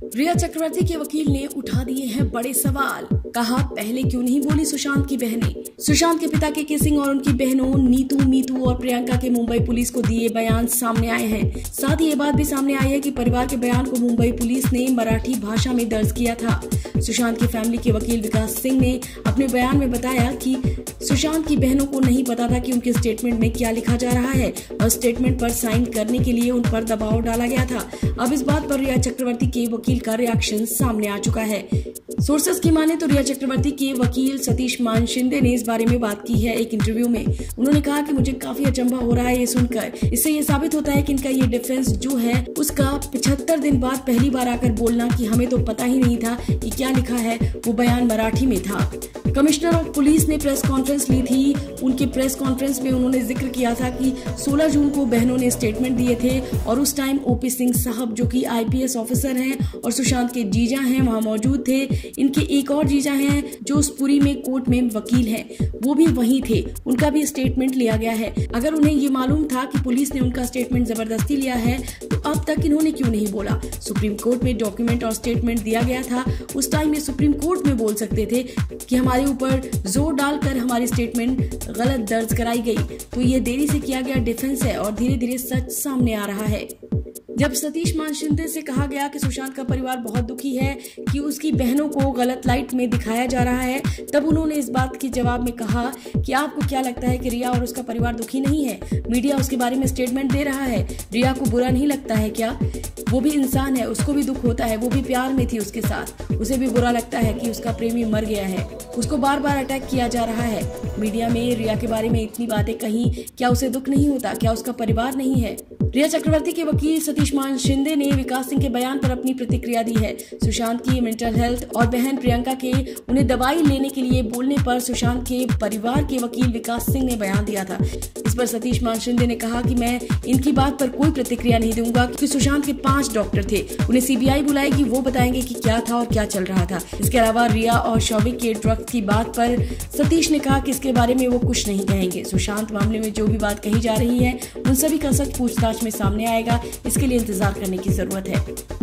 रिया चक्रवर्ती के वकील ने उठा दिए हैं बड़े सवाल। कहा, पहले क्यों नहीं बोली सुशांत की बहनें। सुशांत के पिता के किसिंग और उनकी बहनों नीतू, मीतू और प्रियंका के मुंबई पुलिस को दिए बयान सामने आए हैं। साथ ही ये बात भी सामने आई है कि परिवार के बयान को मुंबई पुलिस ने मराठी भाषा में दर्ज किया था। सुशांत की फैमिली के वकील विकास सिंह ने अपने बयान में बताया कि सुशांत की बहनों को नहीं पता था कि उनके स्टेटमेंट में क्या लिखा जा रहा है और स्टेटमेंट पर साइन करने के लिए उन पर दबाव डाला गया था। अब इस बात पर रिया चक्रवर्ती के वकील का रिएक्शन सामने आ चुका है। सोर्सेस की माने तो रिया चक्रवर्ती के वकील सतीश मान शिंदे ने इस बारे में बात की है एक इंटरव्यू में। उन्होंने कहा कि मुझे काफी अचंभा हो रहा है ये सुनकर। इससे ये साबित होता है कि इनका ये डिफेंस जो है उसका 75 दिन बाद पहली बार आकर बोलना कि हमें तो पता ही नहीं था कि क्या लिखा है, वो बयान मराठी में था। कमिश्नर ऑफ पुलिस ने प्रेस कॉन्फ्रेंस ली थी। उनके प्रेस कॉन्फ्रेंस में उन्होंने जिक्र किया था कि 16 जून को बहनों ने स्टेटमेंट दिए थे और उस टाइम ओपी सिंह साहब जो कि आईपीएस ऑफिसर हैं और सुशांत के जीजा हैं वहां मौजूद थे। इनके एक और जीजा हैं जो उस पुरी में कोर्ट में वकील हैं, वो भी वहीं थे। उनका भी स्टेटमेंट लिया गया है। अगर उन्हें ये मालूम था कि पुलिस ने उनका स्टेटमेंट जबरदस्ती लिया है तो अब तक इन्होंने क्यों नहीं बोला। सुप्रीम कोर्ट में डॉक्यूमेंट और स्टेटमेंट दिया गया था। उस टाइम ये सुप्रीम कोर्ट में बोल सकते थे कि हमारे ऊपर जोर डालकर हमारी स्टेटमेंट गलत दर्ज कराई गई। तो ये देरी से किया गया डिफेंस है और धीरे धीरे सच सामने आ रहा है। जब सतीश मान शिंदे से कहा गया कि सुशांत का परिवार बहुत दुखी है कि उसकी बहनों को गलत लाइट में दिखाया जा रहा है, तब उन्होंने इस बात के जवाब में कहा कि आपको क्या लगता है कि रिया और उसका परिवार दुखी नहीं है? मीडिया उसके बारे में स्टेटमेंट दे रहा है, रिया को बुरा नहीं लगता है क्या? वो भी इंसान है, उसको भी दुख होता है, वो भी प्यार में थी उसके साथ, उसे भी बुरा लगता है कि उसका प्रेमी मर गया है, उसको बार बार अटैक किया जा रहा है। मीडिया में रिया के बारे में इतनी बातें कहीं, क्या उसे दुख नहीं होता? क्या उसका परिवार नहीं है? रिया चक्रवर्ती के वकील सतीश मान शिंदे ने विकास सिंह के बयान पर अपनी प्रतिक्रिया दी है। सुशांत की मेंटल हेल्थ और बहन प्रियंका के उन्हें दवाई लेने के लिए बोलने पर सुशांत के परिवार के वकील विकास सिंह ने बयान दिया था। इस पर सतीश मान शिंदे ने कहा कि मैं इनकी बात पर कोई प्रतिक्रिया नहीं दूंगा क्योंकि सुशांत के 5 डॉक्टर थे, उन्हें सीबीआई बुलाएगी, वो बताएंगे कि क्या था और क्या चल रहा था। इसके अलावा रिया और शौविक के ड्रग्स की बात पर सतीश ने कहा कि इसके बारे में वो कुछ नहीं कहेंगे। सुशांत मामले में जो भी बात कही जा रही है उन सभी का सच पूछताछ में सामने आएगा। इसके लिए इंतजार करने की जरूरत है।